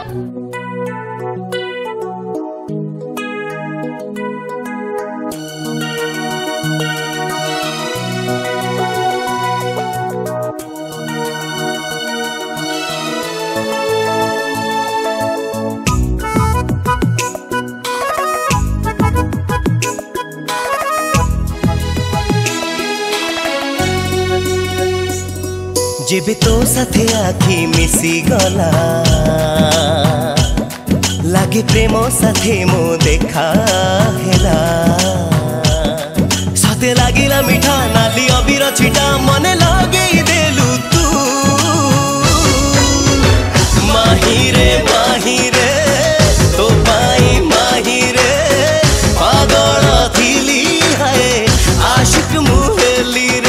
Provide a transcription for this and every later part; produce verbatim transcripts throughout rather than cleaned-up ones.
जेबे तो साथे आखि मिसी गला लागे प्रेम साथे मो देखा हेला साथे लागिला मिठा नाली अबीर छिटा मने लगे देलु तू माही रे माही रे तो पाई माही रे पागल थिली हाय आशिक मुहेली रे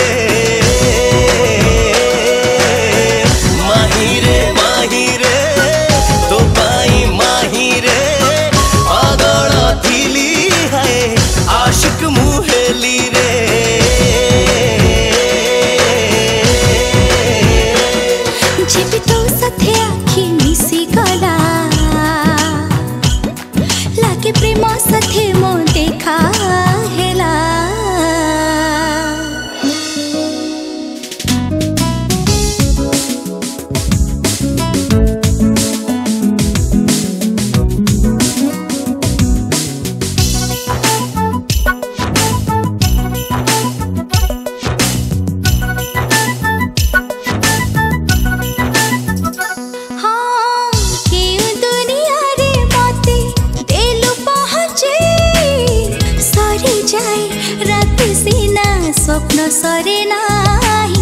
प्रेम साथे मो देखा हेला स्वप्न सरे नाही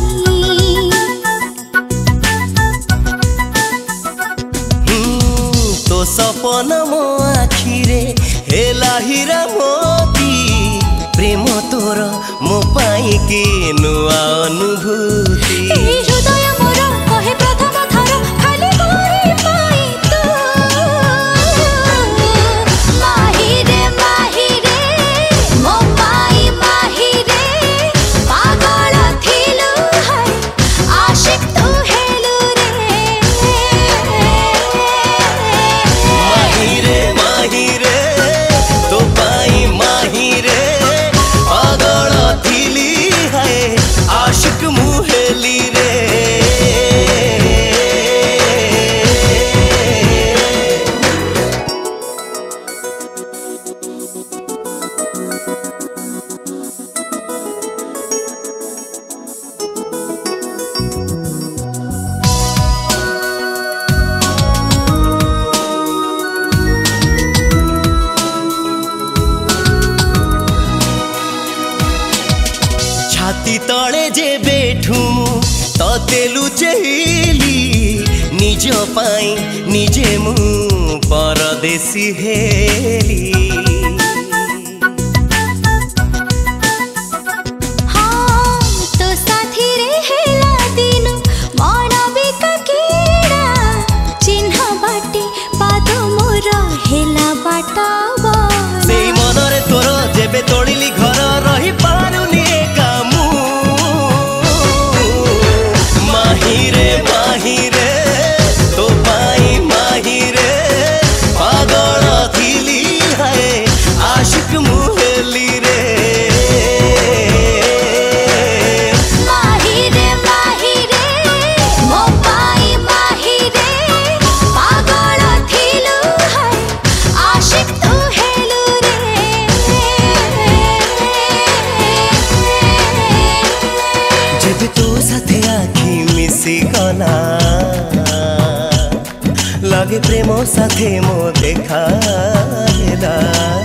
तो सपन मो आखिरे हेला हीरा मोती प्रेम तोर मो पाई के नुआ अनुभूति हृदय मोर कहे प्रथम थर खाली मोरे पाई तू माही रे माही रे मो पाई माही रे छाती तले जे बैठू तते लुचेली निज पाई निजे मु परदेसी हेली से मनरे तोर जेबे तोड़िली घर रही पारुनी कामू माही रे माही रे तो पाई माही रे पागल थिली हाय आशिक मुहेली रे माही रे माही रे मो पाई माही रे पागल थिलु हाय आशिक तू हेलु रे जेबे तो साथे आखि मिसी गला लागे प्रेम साथे मो देखा हेला।